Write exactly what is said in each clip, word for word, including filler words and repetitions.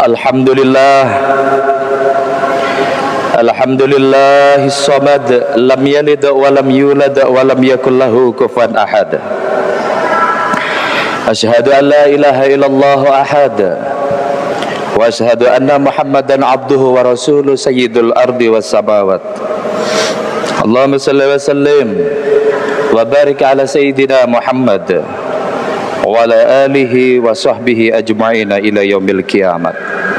Alhamdulillah Alhamdulillahis samad lam yalid wa lam yulad wa lam yakul lahu kufuwan ahad. Asyhadu an la ilaha illallah ahad wa asyhadu anna Muhammadan abduhu wa rasuluhu sayyidul ardi was samawat. Allahumma salli wa sallim wa barik ala sayyidina Muhammad wa ala alihi wa sahbihi ajma'ina ila yaumil kiamat.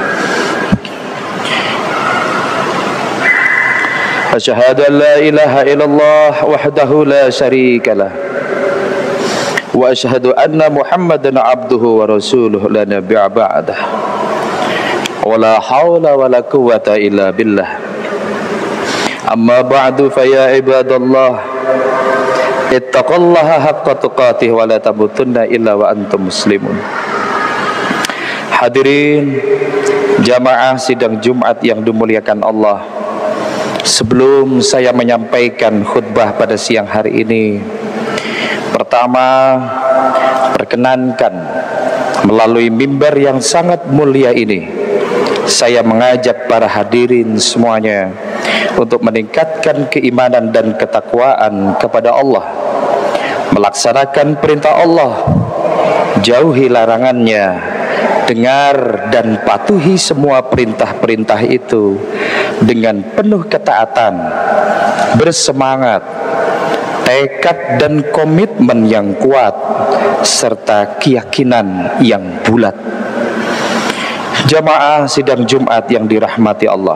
Asyhadu an la ilaha illallah wahdahu la syarika lah wa asyhadu anna Muhammadan abduhu wa rasuluhu la nabiyya ba'dah. Wa la haula wa la quwwata illa billah. Amma ba'du fa ya ibadallah ittaqullaha haqqa tuqatih wa la tamutunna illa wa antum muslimun. Hadirin jamaah sidang Jumat yang dimuliakan Allah, sebelum saya menyampaikan khutbah pada siang hari ini, pertama perkenankan melalui mimbar yang sangat mulia ini saya mengajak para hadirin semuanya untuk meningkatkan keimanan dan ketakwaan kepada Allah, melaksanakan perintah Allah, jauhi larangannya, dengar dan patuhi semua perintah-perintah itu dengan penuh ketaatan, bersemangat, tekad dan komitmen yang kuat, serta keyakinan yang bulat. Jamaah sidang Jumat yang dirahmati Allah,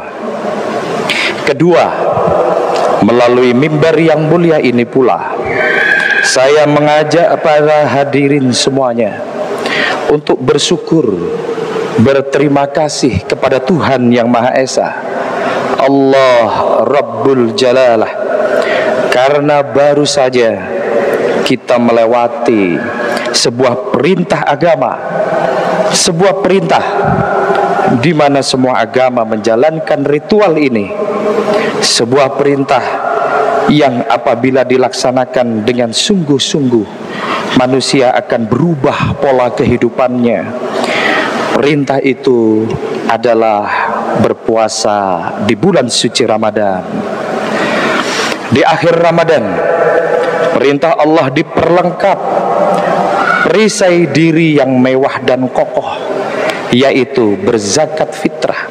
kedua, melalui mimbar yang mulia ini pula saya mengajak para hadirin semuanya untuk bersyukur, berterima kasih kepada Tuhan yang Maha Esa, Allah Rabbul Jalalah, karena baru saja kita melewati sebuah perintah agama, sebuah perintah di mana semua agama menjalankan ritual ini, sebuah perintah yang apabila dilaksanakan dengan sungguh-sungguh manusia akan berubah pola kehidupannya. Perintah itu adalah berpuasa di bulan suci Ramadan. Di akhir Ramadan, perintah Allah diperlengkap perisai diri yang mewah dan kokoh, yaitu berzakat fitrah.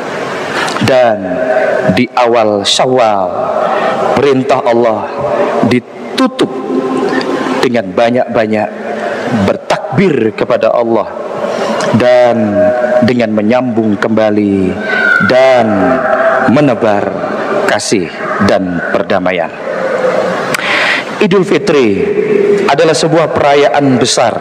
Dan di awal Syawal, perintah Allah ditutup dengan banyak-banyak bertakbir kepada Allah dan dengan menyambung kembali dan menebar kasih dan perdamaian. Idul Fitri adalah sebuah perayaan besar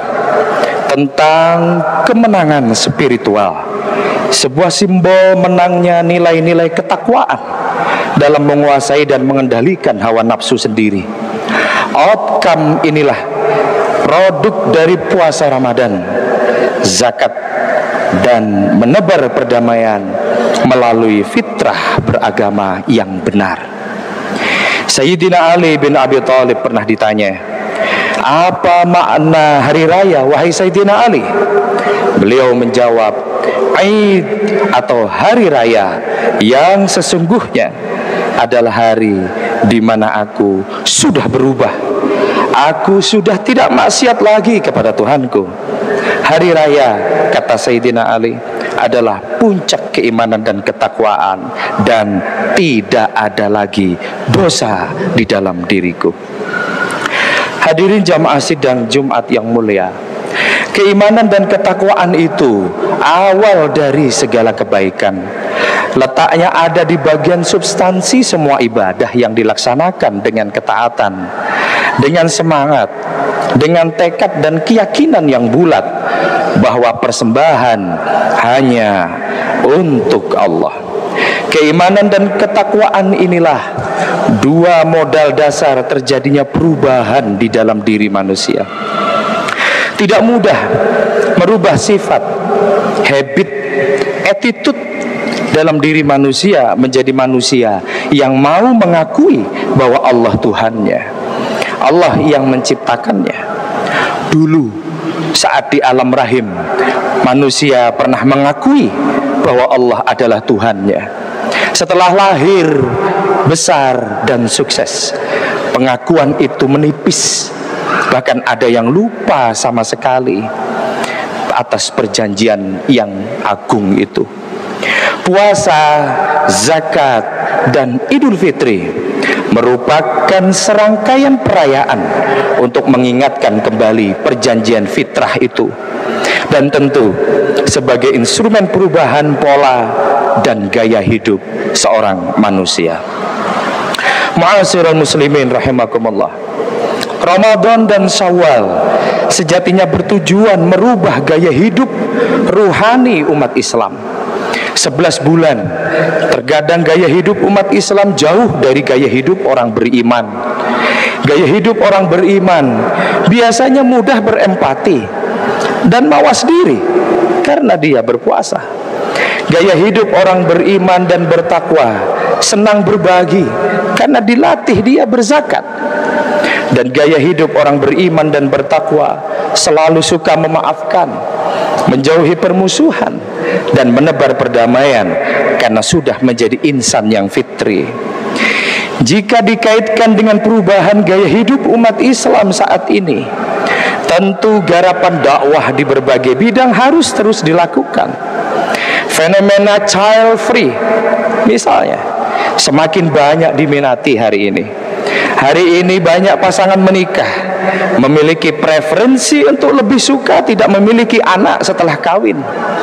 tentang kemenangan spiritual, sebuah simbol menangnya nilai-nilai ketakwaan dalam menguasai dan mengendalikan hawa nafsu sendiri. Outcome inilah produk dari puasa Ramadan, zakat, dan menebar perdamaian melalui fitrah beragama yang benar. Sayyidina Ali bin Abi Thalib pernah ditanya, apa makna hari raya wahai Sayyidina Ali? Beliau menjawab, Aid atau hari raya yang sesungguhnya adalah hari di mana aku sudah berubah. Aku sudah tidak maksiat lagi kepada Tuhanku. Hari raya, kata Sayyidina Ali, adalah puncak keimanan dan ketakwaan, dan tidak ada lagi dosa di dalam diriku. Hadirin jamaah sidang Jumat yang mulia, keimanan dan ketakwaan itu awal dari segala kebaikan. Letaknya ada di bagian substansi semua ibadah yang dilaksanakan dengan ketaatan, dengan semangat, dengan tekad dan keyakinan yang bulat bahwa persembahan hanya untuk Allah. Keimanan dan ketakwaan inilah dua modal dasar terjadinya perubahan di dalam diri manusia. Tidak mudah merubah sifat, habit, attitude dalam diri manusia menjadi manusia yang mau mengakui bahwa Allah Tuhannya, Allah yang menciptakannya. Dulu saat di alam rahim, manusia pernah mengakui bahwa Allah adalah Tuhannya. Setelah lahir, besar, dan sukses, pengakuan itu menipis. Bahkan ada yang lupa sama sekali atas perjanjian yang agung itu. Puasa, zakat, dan Idul Fitri merupakan serangkaian perayaan untuk mengingatkan kembali perjanjian fitrah itu, dan tentu sebagai instrumen perubahan pola dan gaya hidup seorang manusia. Ma'asyiral muslimin rahimakumullah, Ramadan dan Syawal sejatinya bertujuan merubah gaya hidup ruhani umat Islam. Sebelas bulan terkadang gaya hidup umat Islam jauh dari gaya hidup orang beriman. Gaya hidup orang beriman biasanya mudah berempati dan mawas diri karena dia berpuasa. Gaya hidup orang beriman dan bertakwa senang berbagi karena dilatih dia berzakat. Dan gaya hidup orang beriman dan bertakwa selalu suka memaafkan, menjauhi permusuhan, dan menebar perdamaian karena sudah menjadi insan yang fitri. Jika dikaitkan dengan perubahan gaya hidup umat Islam saat ini, tentu garapan dakwah di berbagai bidang harus terus dilakukan. Fenomena child free misalnya semakin banyak diminati hari ini. Hari ini banyak pasangan menikah memiliki preferensi untuk lebih suka tidak memiliki anak setelah kawin.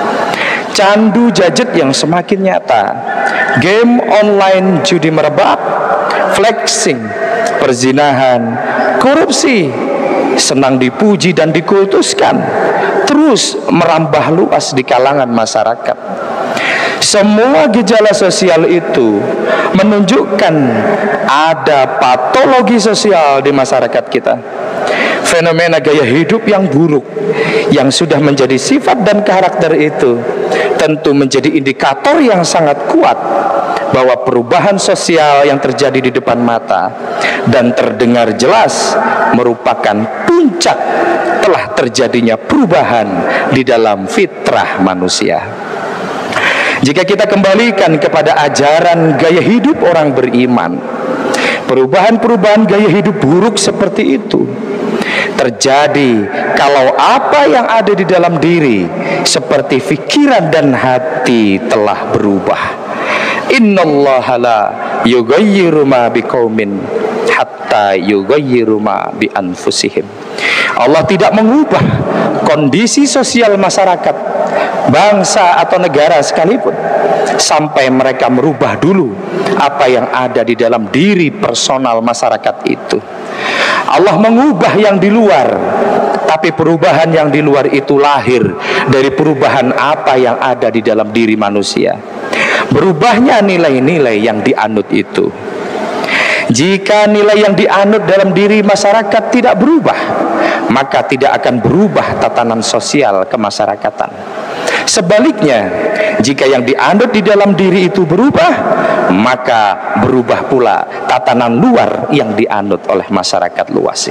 Candu gadget yang semakin nyata, game online judi merebak, flexing, perzinahan, korupsi senang dipuji dan dikultuskan, terus merambah luas di kalangan masyarakat. Semua gejala sosial itu menunjukkan ada patologi sosial di masyarakat kita. Fenomena gaya hidup yang buruk yang sudah menjadi sifat dan karakter itu tentu menjadi indikator yang sangat kuat bahwa perubahan sosial yang terjadi di depan mata dan terdengar jelas merupakan puncak telah terjadinya perubahan di dalam fitrah manusia. Jika kita kembalikan kepada ajaran gaya hidup orang beriman, perubahan-perubahan gaya hidup buruk seperti itu terjadi kalau apa yang ada di dalam diri seperti pikiran dan hati telah berubah. Innallaha la yughayyiru ma biqaumin hatta yughayyiru ma bi anfusihim. Allah tidak mengubah kondisi sosial masyarakat, bangsa atau negara sekalipun sampai mereka merubah dulu apa yang ada di dalam diri personal masyarakat itu. Allah mengubah yang di luar, tapi perubahan yang di luar itu lahir dari perubahan apa yang ada di dalam diri manusia. Berubahnya nilai-nilai yang dianut itu. Jika nilai yang dianut dalam diri masyarakat tidak berubah, maka tidak akan berubah tatanan sosial kemasyarakatan. Sebaliknya, jika yang dianut di dalam diri itu berubah, maka berubah pula tatanan luar yang dianut oleh masyarakat luas.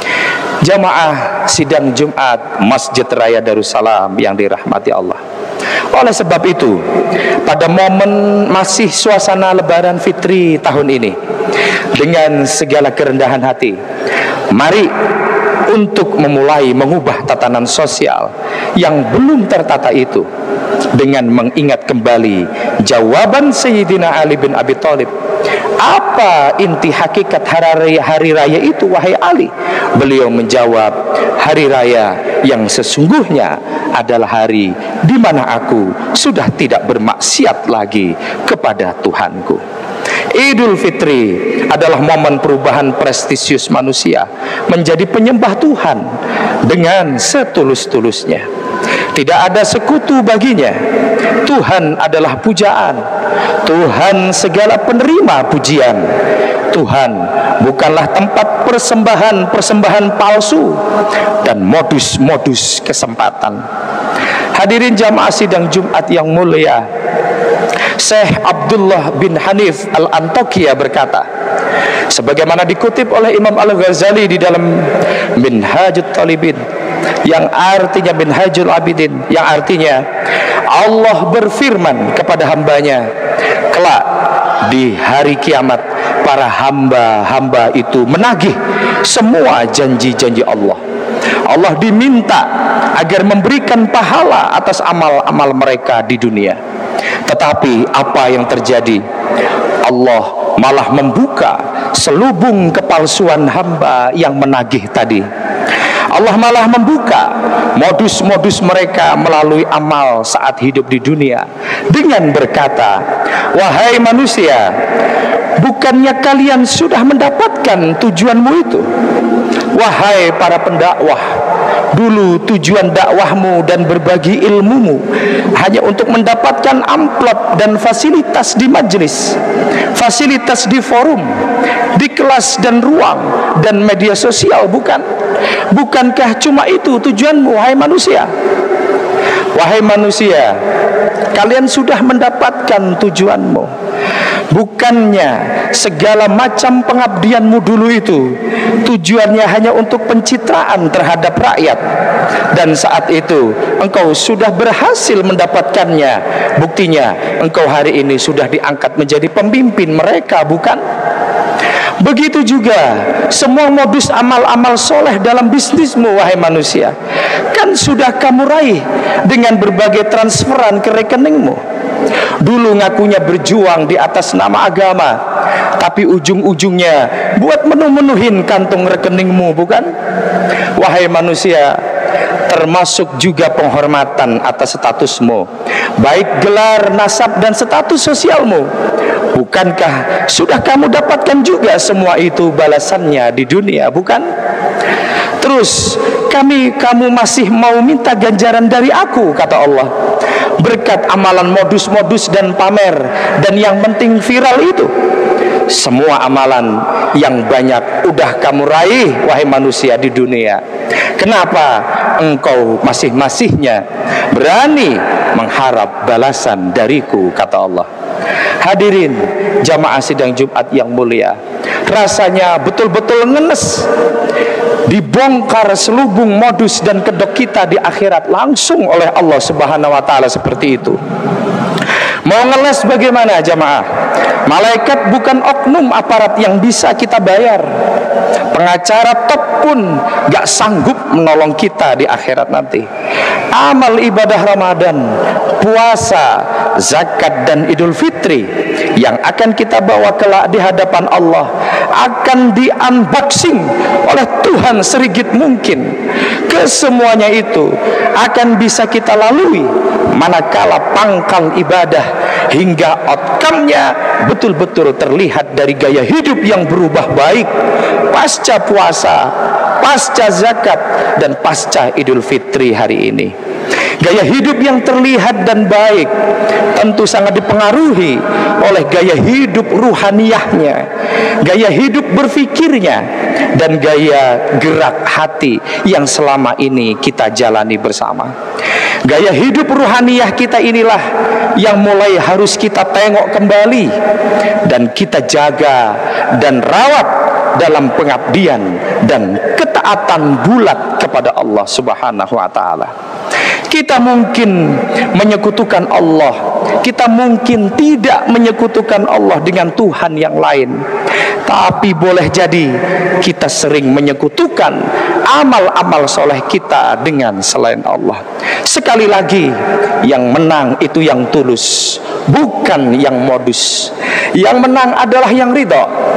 Jamaah sidang Jumat Masjid Raya Darussalam yang dirahmati Allah. Oleh sebab itu, pada momen masih suasana Lebaran Fitri tahun ini, dengan segala kerendahan hati, mari untuk memulai mengubah tatanan sosial yang belum tertata itu dengan mengingat kembali jawaban Sayyidina Ali bin Abi Thalib. Apa inti hakikat hari raya, hari raya itu wahai Ali? Beliau menjawab, hari raya yang sesungguhnya adalah hari di mana aku sudah tidak bermaksiat lagi kepada Tuhanku. Idul Fitri adalah momen perubahan prestisius manusia menjadi penyembah Tuhan dengan setulus-tulusnya. Tidak ada sekutu baginya. Tuhan adalah pujaan. Tuhan segala penerima pujian. Tuhan bukanlah tempat persembahan-persembahan palsu dan modus-modus kesempatan. Hadirin jamaah sidang Jumat yang mulia, Syekh Abdullah bin Hanif Al-Antakiya berkata, sebagaimana dikutip oleh Imam Al-Ghazali di dalam Minhajut Talibin, yang artinya Minhajul Abidin, yang artinya Allah berfirman kepada hambanya, kelak di hari kiamat para hamba-hamba itu menagih semua janji-janji Allah. Allah diminta agar memberikan pahala atas amal-amal mereka di dunia. Tetapi apa yang terjadi? Allah malah membuka selubung kepalsuan hamba yang menagih tadi. Allah malah membuka modus-modus mereka melalui amal saat hidup di dunia dengan berkata, wahai manusia, bukannya kalian sudah mendapatkan tujuanmu itu? Wahai para pendakwah, dulu tujuan dakwahmu dan berbagi ilmumu hanya untuk mendapatkan amplop dan fasilitas di majelis, fasilitas di forum, di kelas dan ruang dan media sosial, bukan? Bukankah cuma itu tujuanmu, wahai manusia? Wahai manusia, kalian sudah mendapatkan tujuanmu. Bukannya segala macam pengabdianmu dulu itu tujuannya hanya untuk pencitraan terhadap rakyat, dan saat itu engkau sudah berhasil mendapatkannya. Buktinya engkau hari ini sudah diangkat menjadi pemimpin mereka, bukan? Begitu juga semua modus amal-amal soleh dalam bisnismu, wahai manusia, kan sudah kamu raih dengan berbagai transferan ke rekeningmu. Dulu ngakunya berjuang di atas nama agama, tapi ujung-ujungnya buat menu-menuhin kantung rekeningmu, bukan? Wahai manusia, termasuk juga penghormatan atas statusmu, baik gelar, nasab, dan status sosialmu. Bukankah sudah kamu dapatkan juga semua itu balasannya di dunia, bukan? Terus kami kamu masih mau minta ganjaran dari aku, kata Allah, berkat amalan modus-modus dan pamer dan yang penting viral itu. Semua amalan yang banyak udah kamu raih, wahai manusia, di dunia. Kenapa engkau masih-masihnya berani mengharap balasan dariku, kata Allah. Hadirin jamaah sidang Jumat yang mulia, rasanya betul-betul ngenes dibongkar selubung modus dan kedok kita di akhirat langsung oleh Allah Subhanahu wa taala seperti itu. Mau ngeles bagaimana jamaah? Malaikat bukan oknum aparat yang bisa kita bayar. Pengacara top pun gak sanggup menolong kita di akhirat nanti. Amal ibadah Ramadan, puasa, zakat, dan Idul Fitri yang akan kita bawa kelak di hadapan Allah akan di-unboxing oleh Tuhan serigit mungkin. Kesemuanya itu akan bisa kita lalui manakala pangkal ibadah hingga outcome-nya betul-betul terlihat dari gaya hidup yang berubah baik pasca puasa, pasca zakat, dan pasca Idul Fitri hari ini. Gaya hidup yang terlihat dan baik tentu sangat dipengaruhi oleh gaya hidup ruhaniyahnya, gaya hidup berfikirnya, dan gaya gerak hati yang selama ini kita jalani bersama. Gaya hidup ruhaniyah kita inilah yang mulai harus kita tengok kembali dan kita jaga dan rawat dalam pengabdian dan ketaatan bulat kepada Allah Subhanahu wa taala. Kita mungkin menyekutukan Allah, kita mungkin tidak menyekutukan Allah dengan Tuhan yang lain, tapi boleh jadi kita sering menyekutukan amal-amal soleh kita dengan selain Allah. Sekali lagi, yang menang itu yang tulus, bukan yang modus. Yang menang adalah yang ridho.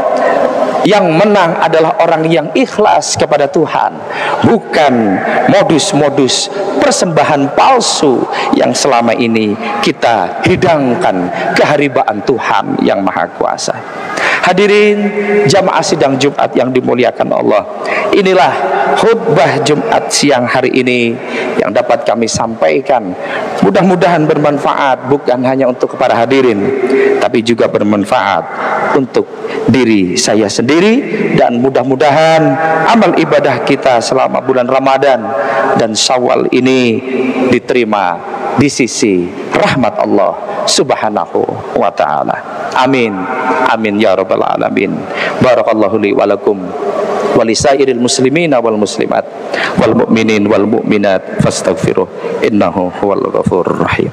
Yang menang adalah orang yang ikhlas kepada Tuhan, bukan modus-modus persembahan palsu yang selama ini kita hidangkan keharibaan Tuhan yang Maha Kuasa. Hadirin jamaah sidang Jumat yang dimuliakan Allah, inilah khutbah Jumat siang hari ini yang dapat kami sampaikan. Mudah-mudahan bermanfaat bukan hanya untuk para hadirin, tapi juga bermanfaat untuk diri saya sendiri, dan mudah-mudahan amal ibadah kita selama bulan Ramadan dan Syawal ini diterima di sisi rahmat Allah subhanahu wa ta'ala. Amin. Amin ya rabbal alamin. Barakallahu li walakum walisairil muslimina wal muslimat wal mu'minin wal mu'minat fastaghfiruh innahu huwal ghafurur rahim.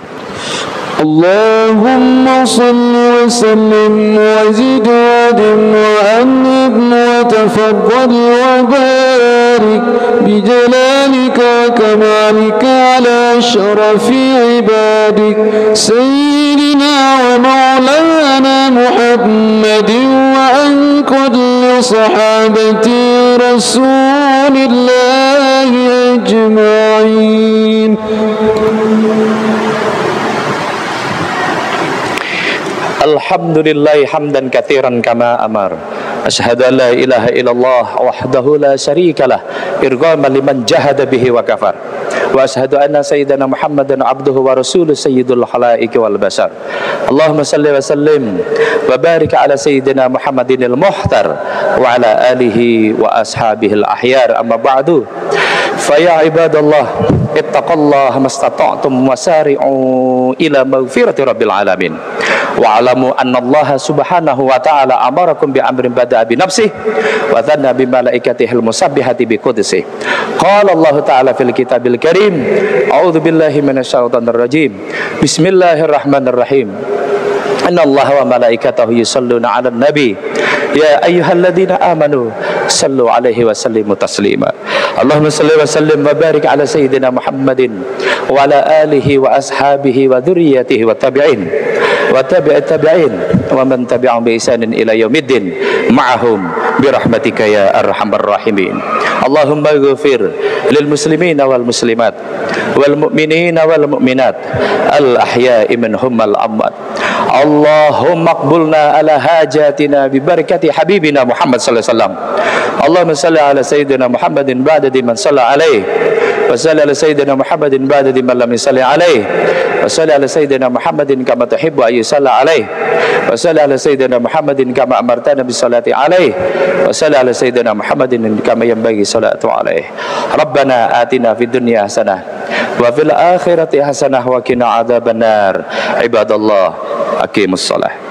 اللهم صل وسلم وزد وادم وأنب وتفضل وبارك بجلالك وكمالك على أشرف عبادك سيدنا ومولانا محمد وعن كل صحابة رسول الله أجمعين. Alhamdulillah hamdan katsiran kama amar. Asyhadu an la ilaha illallah wahdahu la syarikalah irghaman liman jahada bihi wa kafar. Wa asyhadu anna sayyidana Muhammadan abduhu wa rasuluhu sayyidul khalaiqi wal bashar. Allahumma salli wa sallim wa barik ala sayyidina Muhammadinil muhtar wa ala alihi wa ashabihil ahyar. Amma ba'du. Fa ya ibadallah ittaqullaha mastata'tum wasari'u ila maghfirati rabbil alamin. Wa alamu anna Allah subhanahu wa ta'ala amarakum bi amrin bada'a bi nafsih wa dhanna bi malaikatihil musabbihati bi qudsi. Qala Allah ta'ala fil kitabil karim a'udzu billahi minasyaitonir rajim. Bismillahirrahmanirrahim. Inna Allah wa malaikatahu yusalluna 'alan nabi ya ayyuhalladzina amanu sallu 'alaihi wa sallimu taslima. Allahumma salli wa sallim wa barik ala sayyidina Muhammadin wa ala alihi wa ashabihi wa dhurriyyatihi wa tabi'in wa tabi'at tabi'in wa man tabi'ahum bi ihsanin ila yaumiddin ma'ahum bi rahmatika ya arhamar rahimin. Allahumma ighfir lil muslimina wal muslimat wal mu'minina wal mu'minat al ahya'i minhum wal amwat. Allahumma aqbulna ala hajatina bi barakati habibina Muhammad sallallahu alaihi wasallam. Allahumma salli ala sayyidina Muhammadin ba'da man shalla alaihi wa salli ala sayyidina Muhammadin ba'da man lam yusalli alaihi wa salli ala sayyidina Muhammadin kama tuhibbu ay yusalla alaihi wa salli ala sayyidina Muhammadin kama amartana bis salati alaihi wa salli ala sayyidina Muhammadin kama yanbaghi salatu alaihi. Rabbana atina fid dunya hasanah wa fil akhirati hasanah wa qina adzabannar. Ibadallah aqimus shalah.